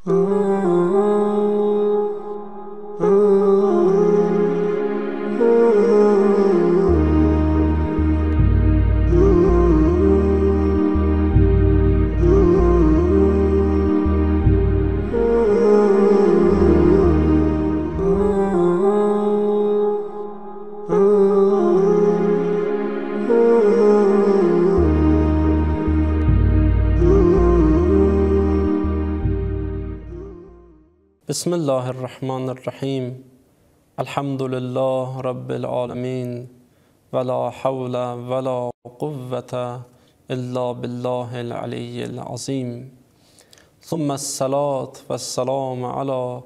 بسم الله الرحمن الرحیم. الحمد لله رب العالمین ولا حول ولا قوة الا بالله العلی العظیم. ثم الصلاة والسلام على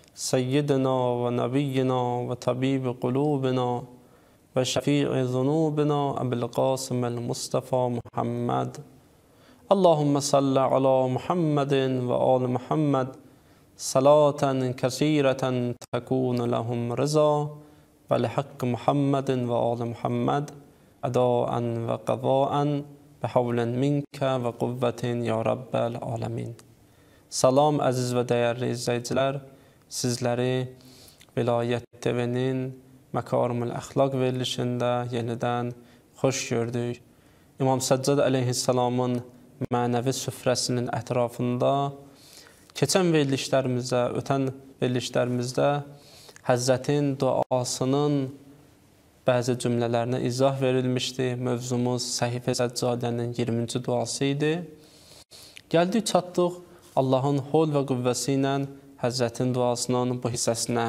سيدنا و نبینا و طبیب قلوبنا و شفیع ذنوبنا ابو القاسم المصطفى محمد. اللهم صل على محمد و آل محمد صلاة كثيرة تكون لهم رضا ولحق محمد و آل محمد اداء و قضاء بحول منك و قوة یا رب العالمین. Salam əziz və dəyərli izləyicilər, sizləri Vilayət TV-nin Məkarimül Əxlaq verilişində yenidən xoş gördük. İmam Səccad əleyhissalamın mənəvi süfrəsinin ətrafında keçən verilişlərimizdə, ötən verilişlərimizdə Həzrətin duasının bəzi cümlələrinə izah verilmişdi. Mövzumuz Səhifə Səccadənin 20-ci duası idi. Gəldik, çatdıq Allahın hol və qüvvəsi ilə Həzrətin duasının bu hissəsinə.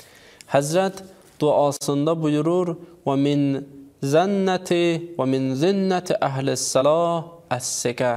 Həzrət duasında buyurur: "Və min zənnəti və min zinnəti əhlis-səlah əs-siqə."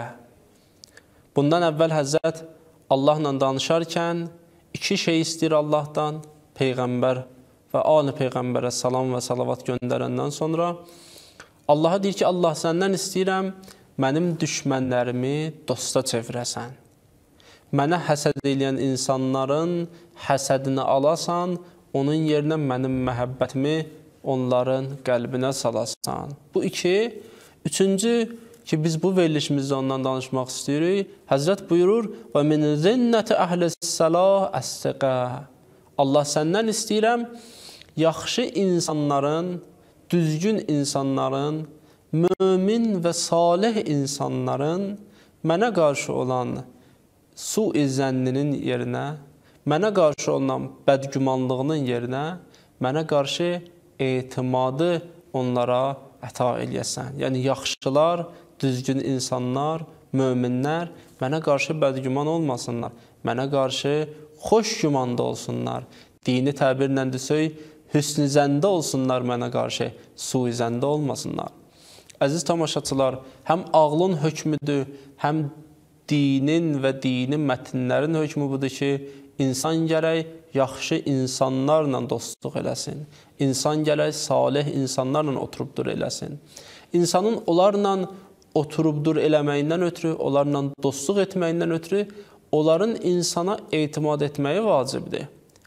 Bundan əvvəl Həzrət Allahla danışarkən iki şey istəyir Allahdan, Peyğəmbər və ali Peyğəmbərə salam və salavat göndərəndən sonra Allaha deyir ki, Allah, səndən istəyirəm, mənim düşmənlərimi dosta çevirəsən. Mənə həsəd eləyən insanların həsədini alasan, onun yerinə mənim məhəbbətimi onların qəlbinə salasan. Bu iki. Üçüncü ki, biz bu verilişimizdə ondan danışmaq istəyirik. Həzrət buyurur: "Və min zinnəti əhlis-səlah əs-siqə." Allah, səndən istəyirəm, yaxşı insanların, düzgün insanların, mömin və salih insanların mənə qarşı olan su-i zənninin yerinə, mənə qarşı olan bədgümanlığının yerinə, mənə qarşı etimadı onlara əta eləyəsən. Yəni, yaxşılar, düzgün insanlar, möminlər mənə qarşı bədgüman olmasınlar, mənə qarşı xoş gümanda olsunlar. Dini təbirlə desək, hüsn-i zəndə olsunlar mənə qarşı, su-i zəndə olmasınlar. Əziz tamaşaçılar, həm ağlın hökmüdür, həm dinin və dinin mətnlərin hökmü budur ki, insan gərək yaxşı insanlarla dostluq eləsin. İnsan gərək salih insanlarla oturubdur eləsin. İnsanın onlarla oturubdur eləməyindən ötürü, onlarla dostluq etməyindən ötürü, onların insana etimad etməyi vacibdir.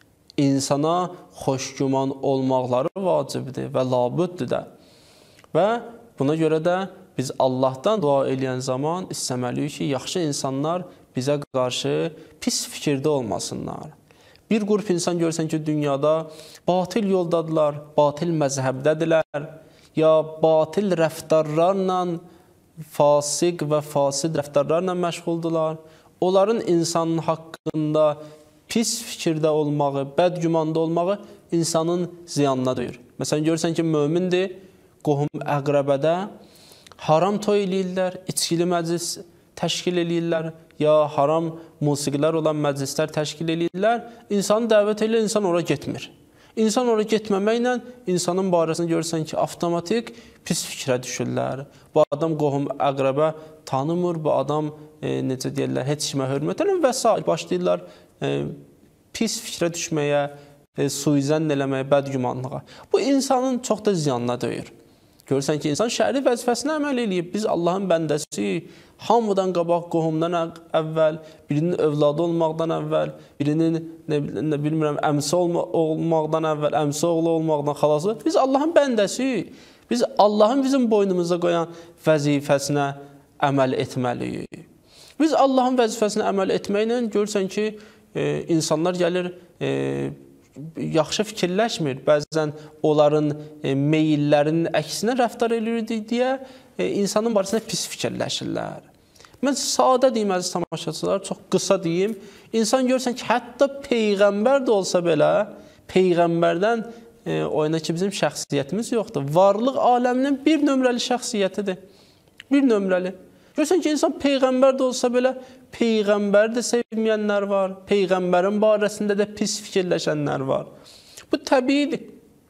İnsana xoşgüman olmaqları vacibdir və labüddür də. Və buna görə də biz Allahdan dua eləyən zaman istəməliyik ki, yaxşı insanlar bizə qarşı pis fikirdə olmasınlar. Bir qrup insan görsən ki, dünyada batil yoldadırlar, batil məzhəbdədirlər, ya batil rəftarlarla, fasiq və fasid rəftarlarla məşğuldurlar. Onların insanın haqqında pis fikirdə olmağı, bədgümanda olmağı insanın ziyanına duyur. Məsələn, görsən ki, mömindir, qohum əqrəbədə haram toy eləyirlər, içkili məclis təşkil eləyirlər, ya haram musiqilər olan məclislər təşkil eləyirlər, insanı dəvət eləyir, insan ora getmir. İnsan ora getməməklə insanın barəsində görürsən ki, avtomatik pis fikrə düşürlər. Bu adam qohum əqrəbə tanımır, bu adam necə deyirlər, heç kimə hörmət edir və s. Başlayırlar pis fikrə düşməyə, suizən eləməyə, bədgümanlığa. Bu insanın çox da ziyanına döyür. Görürsən ki, insan şəri vəzifəsinə əməl eləyib. Biz Allahın bəndəsi, hamıdan qabaq qohumdan əvvəl, birinin övladı olmaqdan əvvəl, birinin bilmirəm, əmsi olmaqdan əvvəl, əmsi oğlu olmaqdan xalası. Biz Allahın bəndəsi, biz Allahın bizim boynumuza qoyan vəzifəsinə əməl etməliyik. Biz Allahın vəzifəsinə əməl etməklə görürsən ki, insanlar gəlir, yaxşı fikirləşmir. Bəzən onların meyillərinin əksinə rəftar edirdi deyə insanın barəsində pis fikirləşirlər. Mən sadə deyim, əziz tamaşaçılar, çox qısa deyim. İnsan görürsən ki, hətta Peyğəmbər də olsa belə, Peyğəmbərdən oyuna ki, bizim şəxsiyyətimiz yoxdur. Varlıq aləminin bir nömrəli şəxsiyyətidir. Bir nömrəli. Görürsən ki, insan Peyğəmbər də olsa belə, Peyğəmbər də sevməyənlər var. Peyğəmbərin barəsində də pis fikirləşənlər var. Bu təbiidir.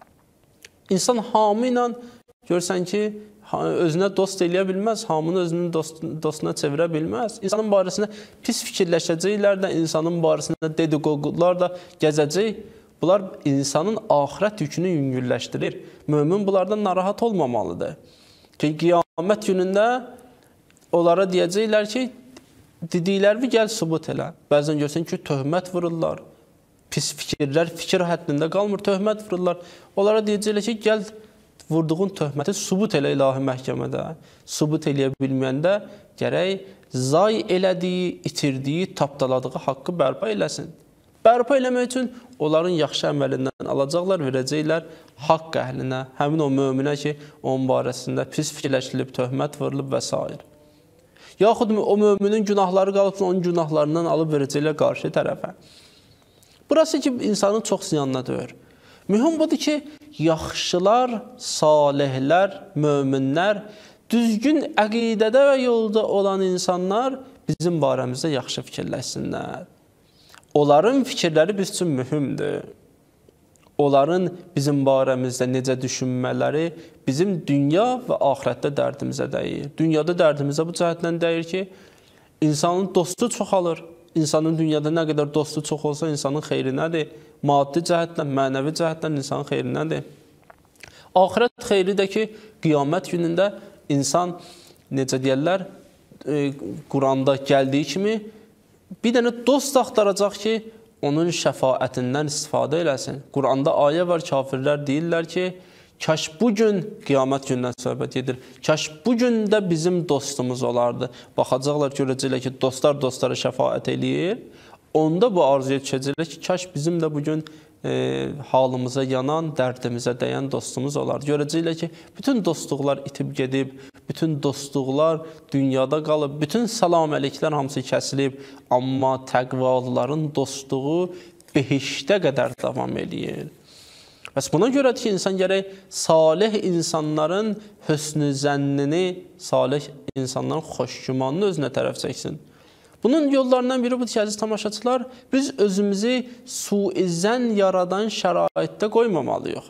İnsan hamı ilə görürsən ki, özünə dost eləyə bilməz, hamını özünün dostuna çevirə bilməz. İnsanın barəsində pis fikirləşəcəklər də, insanın barəsində dedikodular da gəzəcək. Bunlar insanın axirət yükünü yüngülləşdirir. Mömin bunlardan narahat olmamalıdır. Ki, qiyamət günündə onlara deyəcəklər ki, dediklərini gəl sübut elə. Bəzən görsən ki, töhmət vururlar. Pis fikirlər, fikir həddində qalmır, töhmət vururlar. Onlara deyəcəklər ki, gəl vurduğun töhməti sübut elə ilahi məhkəmədə. Sübut eləyə bilməyəndə gərək zay elədiyi, itirdiyi, tapdaladığı haqqı bərpa eləsin. Bərpa eləmək üçün onların yaxşı əməlindən alacaqlar, verəcəklər haqq əhlinə, həmin o möminə ki, onun barəsində pis fikirləşilib, töhmət vurulub və s. Yaxud o möminin günahları qalıbsa, onun günahlarından alıb verəcəklər qarşı tərəfə. Burası ki, insanın çox ziyanına döyür. Mühüm budur ki, yaxşılar, salihlər, möminlər, düzgün əqidədə və yolda olan insanlar bizim barəmizdə yaxşı fikirləşsinlər. Onların fikirləri biz üçün mühümdür. Onların bizim barəmizdə necə düşünmələri bizim dünya və axirətdə dərdimizə dəyir. Dünyada dərdimizə bu cəhətdən dəyir ki, insanın dostu çoxalır. İnsanın dünyada nə qədər dostu çox olsa, insanın xeyrinədir. Maddi cəhətdən, mənəvi cəhətdən insanın xeyrinədir. Axirət xeyri də ki, qiyamət günündə insan, necə deyərlər, Quranda gəldiyi kimi, bir dənə dost axtaracaq ki, onun şəfaətindən istifadə eləsin. Quranda ayə var, kafirlər deyirlər ki, kaş bugün, qiyamət gündən söhbət edir, kaş bugün də bizim dostumuz olardı. Baxacaqlar, görəcəklər ki, dostlar dostlara şəfaət eləyir. Onda bu arzuya düşəcəklər ki, kaş bizim də bugün halımıza yanan, dərdimizə dəyən dostumuz olar. Görəcəklər ki, bütün dostluqlar itib gedib, bütün dostluqlar dünyada qalıb, bütün salaməliklər hamısı kəsilib, amma təqvalıların dostluğu behiştə qədər davam edir. Bəs buna görədir ki, insan gərək salih insanların hüsnü zənnini, salih insanların xoşgümanını özünə tərəf çəksin. Bunun yollarından biri budur ki, əziz tamaşaçılar, biz özümüzü suizən yaradan şəraitdə qoymamalıyıq.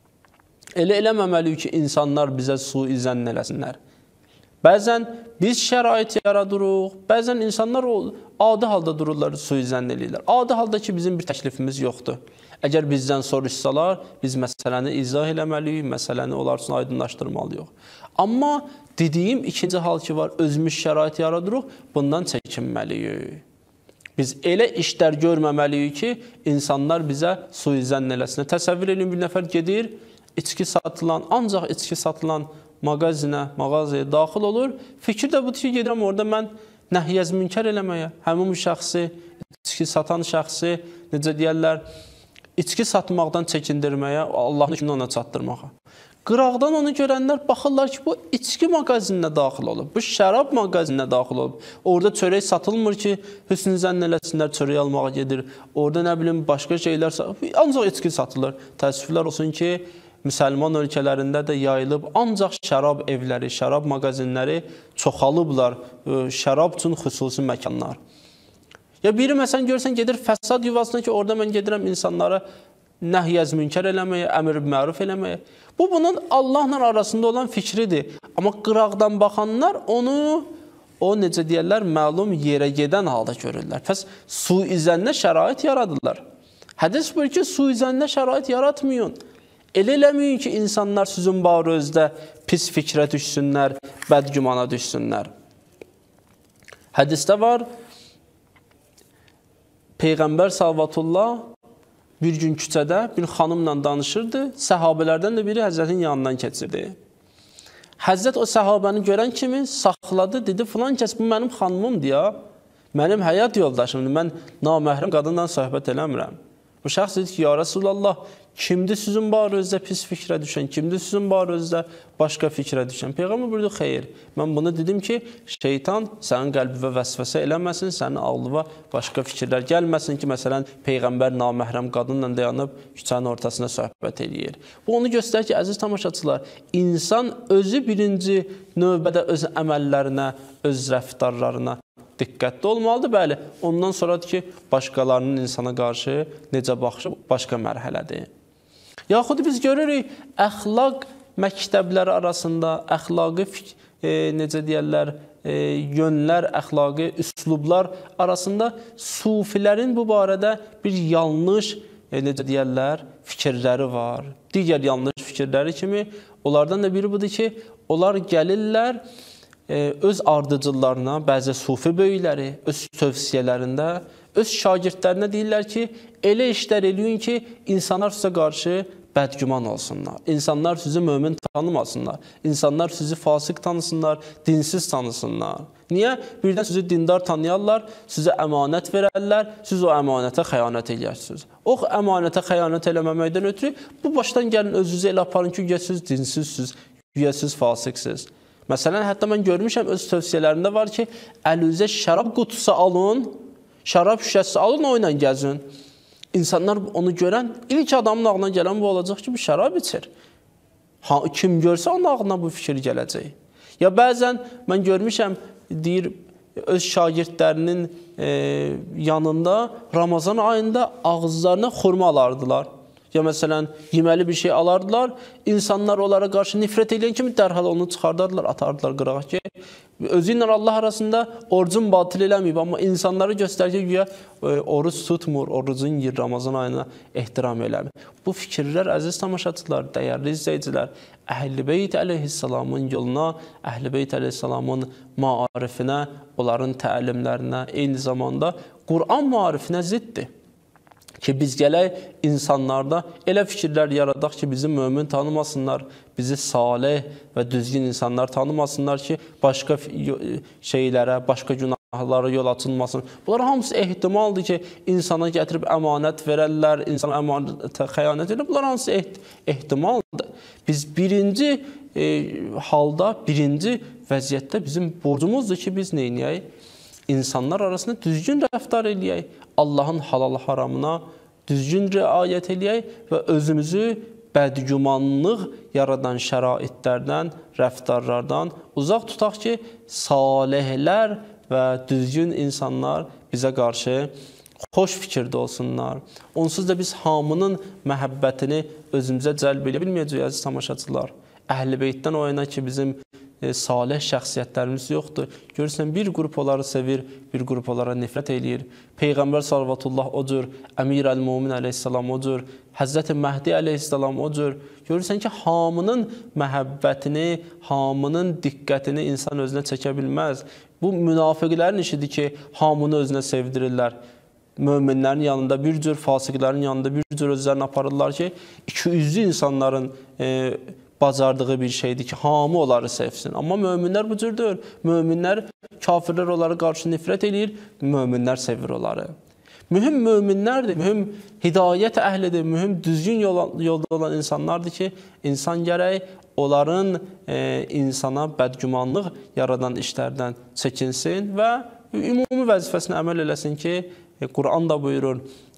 Elə eləməməliyik ki, insanlar bizə suizən eləsinlər. Bəzən biz şərait yaradırıq, bəzən insanlar adi halda dururlar, suizən eləyirlər. Adi halda ki, bizim bir təklifimiz yoxdur. Əgər bizdən soruşsalar, biz məsələni izah eləməliyik, məsələni onlar üçün aydınlaşdırmalıyıq. Amma dediyim ikinci hal ki var, özümüz şərait yaradırıq, bundan çəkinməliyik. Biz elə işlər görməməliyik ki, insanlar bizə suizən eləsinlər. Təsəvvür edin, bir nəfər gedir, içki satılan, ancaq içki satılan mağazaya daxil olur. Fikir də budur ki, gedirəm orada mən nəhyəz münkər eləməyə, həmin şəxsi, içki satan şəxsi, necə deyərlər, içki satmaqdan çəkindirməyə, Allahın hükmünü ona çatdırmağa. Qıraqdan onu görənlər baxırlar ki, bu içki mağazininə daxil olub, bu şərab mağazininə daxil olub. Orada çörək satılmır ki, hüsnü zənn eləsinlər, çörək almağa gedir. Orada nə bilim, başqa şeylər satılır, ancaq içki satılır. Təəssüflər olsun ki, müsəlman ölkələrində də yayılıb, ancaq şərab evləri, şərab mağazinləri çoxalıblar, şərab üçün xüsusi məkanlar. Ya biri məsələn görsən gedir fəsad yuvasına ki, orada mən gedirəm insanlara nəhyəz münkər eləməyə, əmr məruf eləməyə. Bu, bunun Allahla arasında olan fikridir. Amma qıraqdan baxanlar onu, o necə deyərlər, məlum yerə gedən halda görürlər. Pəs suizənnə şərait yaradırlar. Hədis buyur ki, suizənnə şərait yaratmayın. Elə eləməyin ki, insanlar sizin barınızda pis fikrə düşsünlər, bədgümana düşsünlər. Hədisdə var, Peyğəmbər salvatullah bir gün küçədə bir xanımla danışırdı, səhabələrdən də biri Həzrətin yanından keçirdi. Həzrət o səhabəni görən kimi saxladı, dedi, filan kəs bu mənim xanımımdır ya. Mənim həyat yoldaşımdır, mən naməhrəm qadınla söhbət eləmirəm. Bu şəxs dedi ki, ya Rasulallah, kimdir sizin barənizdə pis fikrə düşən, kimdir sizin barənizdə başqa fikrə düşən? Peyğəmbər buyurdu, xeyr, mən bunu dedim ki, şeytan sənin qəlbivə vəsvəsə eləməsin, sənin ağlıva başqa fikirlər gəlməsin ki, məsələn, Peyğəmbər naməhrəm qadınla dayanıb küçənin ortasında söhbət eləyir. Bu onu göstərir ki, əziz tamaşaçılar, insan özü birinci növbədə öz əməllərinə, öz rəftarlarına diqqətli olmalıdır, bəli. Ondan sonradır ki, başqalarının insana qarşı necə baxışı başqa mərhələdir. Yaxud biz görürük, əxlaq məktəbləri arasında, əxlaqi necə deyərlər, yönlər, əxlaqi üslublar arasında sufilərin bu barədə bir yanlış, necə deyərlər, fikirləri var. Digər yanlış fikirləri kimi, onlardan da biri budur ki, onlar gəlirlər, öz ardıcıllarına, bəzi sufi böyükləri, öz tövsiyələrində, öz şagirdlərinə deyirlər ki, elə işlər eləyin ki, insanlar sizə qarşı bədgüman olsunlar. İnsanlar sizi mömin tanımasınlar. İnsanlar sizi fasıq tanısınlar, dinsiz tanısınlar. Niyə? Birdən sizi dindar tanıyarlar, sizə əmanət verərlər, siz o əmanətə xəyanət eləyərsiniz. O əmanətə xəyanət eləməməkdən ötürü, bu başdan gəlin özünüzü elə aparın ki, güya siz dinsizsiniz, güya siz fasıqsınız. Məsələn, hətta mən görmüşəm, öz tövsiyələrində var ki, əlinizə şərab qutusu alın, şərab şüşəsi alın, o ilə gəzin. İnsanlar onu görən, ilk adamın ağına gələn bu olacaq ki, bu şərab içir. Kim görsə, onun ağına bu fikir gələcək. Ya bəzən mən görmüşəm, deyir, öz şagirdlərinin yanında Ramazan ayında ağızlarına xurma alardılar. Ya məsələn, yeməli bir şey alardılar, insanlar onlara qarşı nifrət edən kimi dərhal onu çıxardardılar, atardılar qırağa ki, özü ilə Allah arasında orucun batil eləməyib, amma insanları göstərir ki, oruc tutmur, orucun yir, Ramazan ayına ehtiram eləmir. Bu fikirlər, əziz tamaşaçılar, dəyərli izləyicilər, Əhl-i Beyt əleyhissalamın yoluna, Əhl-i Beyt əleyhissalamın maarifinə, onların təlimlərinə, eyni zamanda Quran maarifinə ziddir. Ki, biz gələk insanlarda elə fikirlər yaradaq ki, bizi mömin tanımasınlar, bizi salih və düzgün insanlar tanımasınlar ki, başqa şeylərə, başqa günahlara yol açılmasın. Bunlar hamısı ehtimaldır ki, insana gətirib əmanət verərlər, insana əmanətə xəyanət edirlər. Bunlar hamısı ehtimaldır. Biz birinci halda, birinci vəziyyətdə bizim borcumuzdur ki, biz neynəyək? İnsanlar arasında düzgün rəftar eləyək, Allahın halal haramına düzgün riayət eləyək və özümüzü bədgümanlıq yaradan şəraitlərdən, rəftarlardan uzaq tutaq ki, salihlər və düzgün insanlar bizə qarşı xoş fikirdə olsunlar. Onsuz da biz hamının məhəbbətini özümüzə cəlb edə bilməyəcəyik, əziz tamaşaçılar. Əhl-i Beytdən o yana ki, bizim salih şəxsiyyətlərimiz yoxdur. Görürsən, bir qrup onları sevir, bir qrup onlara nifrət eləyir. Peyğəmbər sallallahu o cür, Əmir əl-Mumin əleyhissalam o cür, Həzrəti Məhdi əleyhissalam o cür. Görürsən ki, hamının məhəbbətini, hamının diqqətini insan özünə çəkə bilməz. Bu münafiqlərin işidir ki, hamını özünə sevdirirlər. Möminlərin yanında bir cür, fasiqlərin yanında bir cür özlərini aparırlar ki, 200'lü insanların bacardığı bir şeydir ki, hamı onları sevsin. Amma möminlər bu cür deyil. Möminlər, kafirlər onları qarşı nifrət eləyir, möminlər sevir onları. Mühüm möminlərdir, mühüm hidayət əhlidir, mühüm düzgün yolda olan insanlardır ki, insan gərək onların insana bədgümanlıq yaradan işlərdən çəkinsin və ümumi vəzifəsini əməl eləsin ki, Quran da buyurur,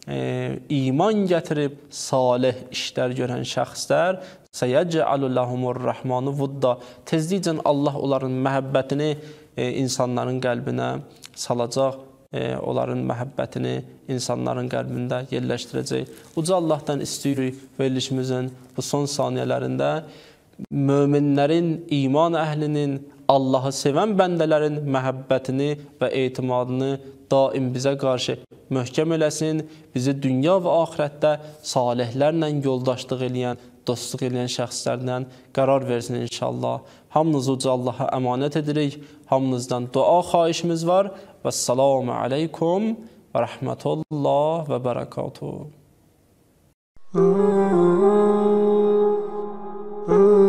iman gətirib salih işlər görən şəxslər səyəcəalu ləhumur rəhmanu vudda, tezlikcə Allah onların məhəbbətini insanların qəlbinə salacaq, onların məhəbbətini insanların qəlbində yerləşdirəcək. Uca Allahdan istəyirik verilişimizin bu son saniyələrində möminlərin, iman əhlinin, Allahı sevən bəndələrin məhəbbətini və etimadını daim bizə qarşı möhkəm eləsin, bizi dünya və axirətdə salihlərlə yoldaşlıq eləyən, dostluq eləyən şəxslərdən qərar versin inşallah. Hamınızı uca Allaha əmanət edirik, hamınızdan dua xahişimiz var. Vəssalamu aleykum və rəhmətullah və bərəkatuhu.